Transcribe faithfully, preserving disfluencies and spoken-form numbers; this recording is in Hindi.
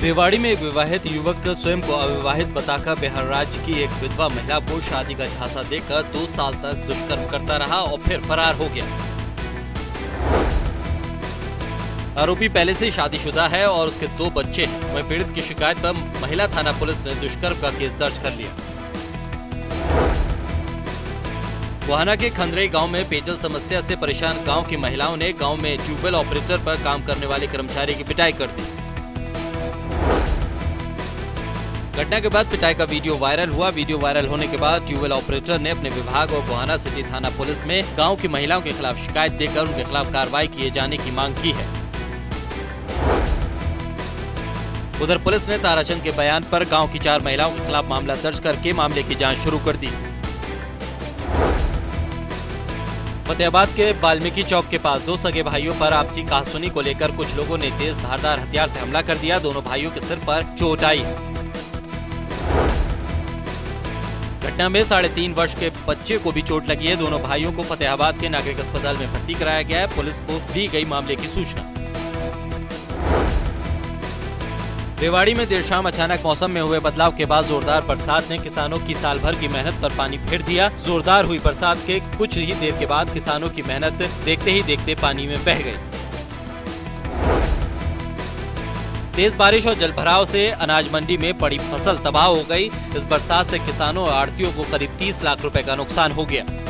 रेवाड़ी में एक विवाहित युवक स्वयं को अविवाहित बताकर बिहार राज्य की एक विधवा महिला को शादी का झांसा देकर दो साल तक दुष्कर्म करता रहा और फिर फरार हो गया। आरोपी पहले से शादीशुदा है और उसके दो बच्चे हैं। वहीं पीड़ित की शिकायत पर महिला थाना पुलिस ने दुष्कर्म का केस दर्ज कर लिया। गोहाना के खंदरई गांव में पेयजल समस्या से परेशान गांव की महिलाओं ने गांव में ट्यूबवेल ऑपरेटर पर काम करने वाले कर्मचारी की पिटाई कर दी। घटना के बाद पिटाई का वीडियो वायरल हुआ। वीडियो वायरल होने के बाद ट्यूबवेल ऑपरेटर ने अपने विभाग और गोहाना सिटी थाना पुलिस में गांव की महिलाओं के खिलाफ शिकायत देकर उनके खिलाफ कार्रवाई किए जाने की मांग की है। उधर पुलिस ने ताराचंद के बयान पर गांव की चार महिलाओं के खिलाफ मामला दर्ज करके मामले की जांच शुरू कर दी। फतेहाबाद के वाल्मीकि चौक के पास दो सगे भाइयों पर आपसी कहासुनी को लेकर कुछ लोगों ने तेज धारदार हथियार से हमला कर दिया। दोनों भाइयों के सिर पर चोट आई। घटना में साढ़े तीन वर्ष के बच्चे को भी चोट लगी है। दोनों भाइयों को फतेहाबाद के नागरिक अस्पताल में भर्ती कराया गया है। पुलिस को दी गई मामले की सूचना। रेवाड़ी में देर शाम अचानक मौसम में हुए बदलाव के बाद जोरदार बरसात ने किसानों की साल भर की मेहनत पर पानी फेर दिया। जोरदार हुई बरसात के कुछ ही देर के बाद किसानों की मेहनत देखते ही देखते पानी में बह गई। तेज बारिश और जलभराव से अनाज मंडी में पड़ी फसल तबाह हो गई। इस बरसात से किसानों और आढ़तियों को करीब तीस लाख रुपए का नुकसान हो गया।